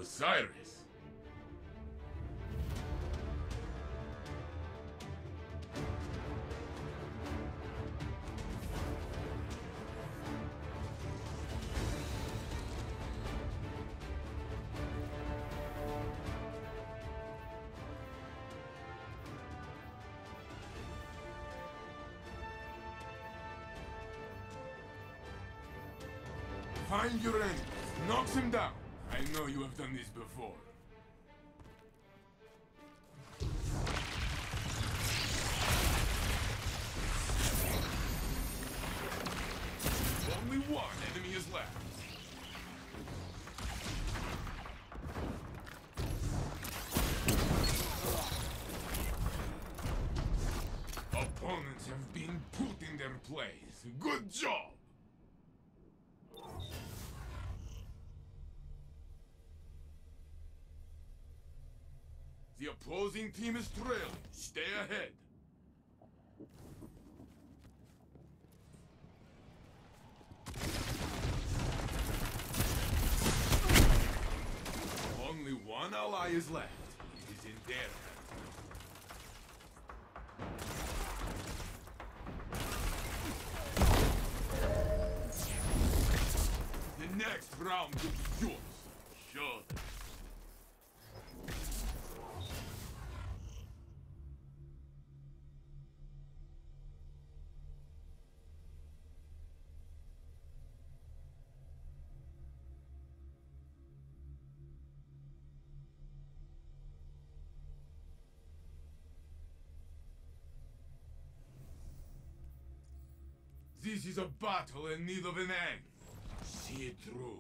Osiris. Find your enemies, knocks him down. I know you have done this before. Only one enemy is left. Opponents have been put in their place. Good job! The opposing team is trailing. Stay ahead. Only one ally is left. It is in their hands. The next round will be yours. Sure. This is a battle in need of an end. See it through.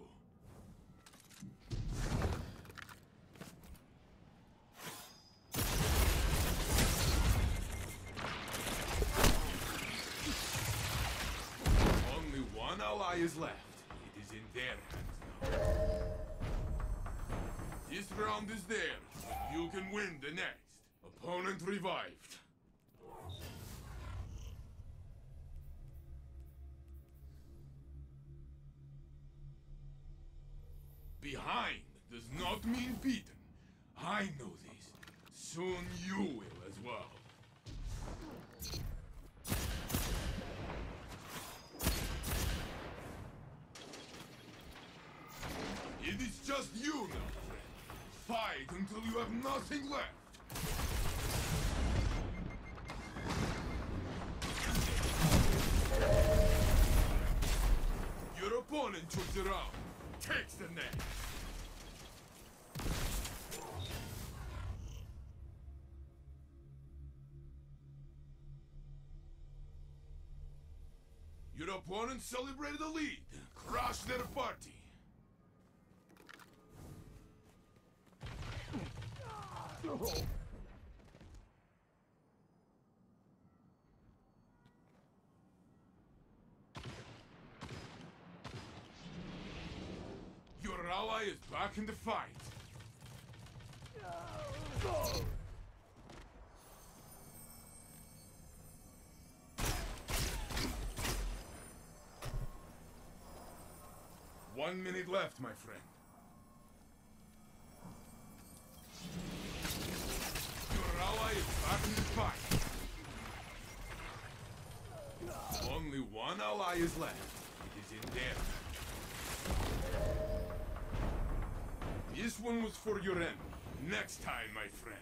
Only one ally is left. It is in their hands now. This round is theirs. You can win the next. Opponent revived. Behind does not mean beaten. I know this. Soon you will as well. It is just you now, friend. Fight until you have nothing left. Your opponent took the round. Takes the next. Your opponent celebrated a lead. Crush their party. Your ally is back in the fight. Go! 1 minute left, my friend. Your ally is back in the fight. Only one ally is left. It is in there. This one was for your enemy. Next time, my friend.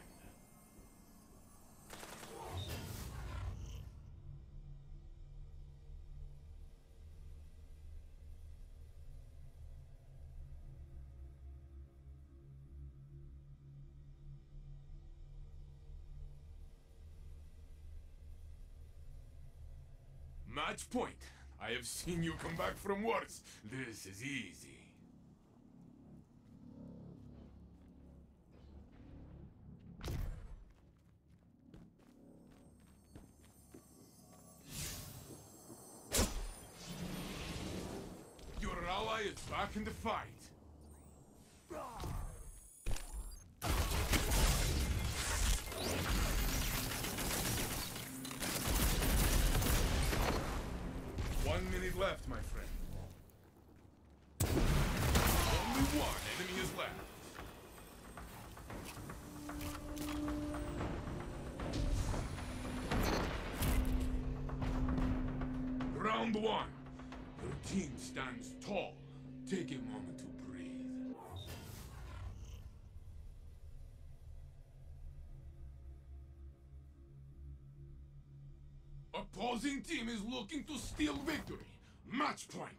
Match point. I have seen you come back from worse. This is easy. Your ally is back in the fight. 1 minute left, my friend. Only one enemy is left. Round one. Your team stands tall. Take a moment to breathe. Opposing team is looking to steal victory. Match point.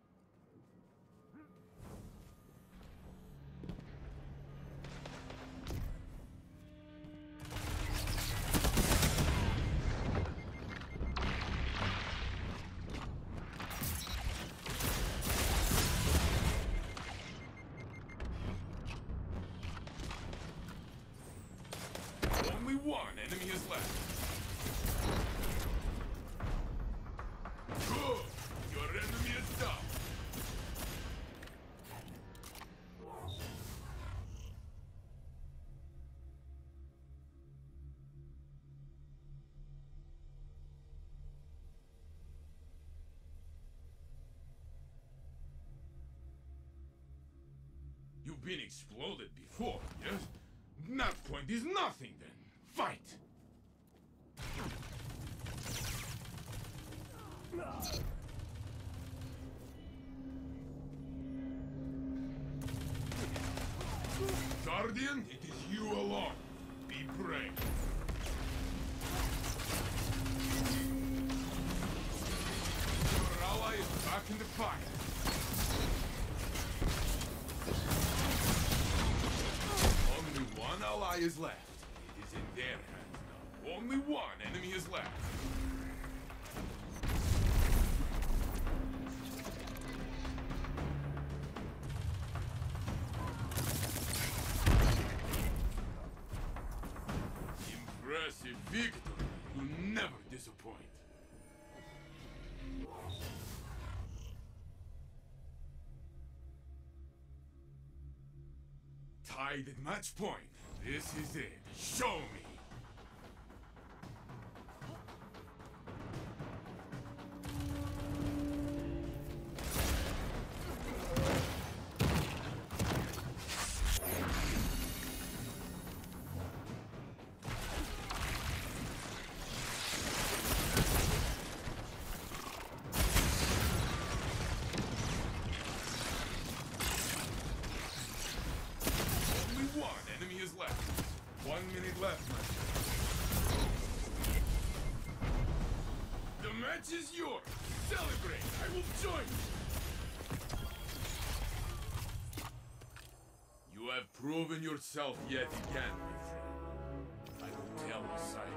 Only one enemy is left. Good! Your enemy is down. You've been exploded before, yes? That point is nothing then. Fight! Guardian, it is you alone. Be brave. Your ally is back in the fight. Only one ally is left. It is in their hands now. Only one enemy is left. Impressive victory. You never disappoint. Tied at match point. This is it. Show me. Enemy is left. 1 minute left, my friend. The match is yours. Celebrate. I will join you. You have proven yourself yet again, my friend. I will tell Messiah.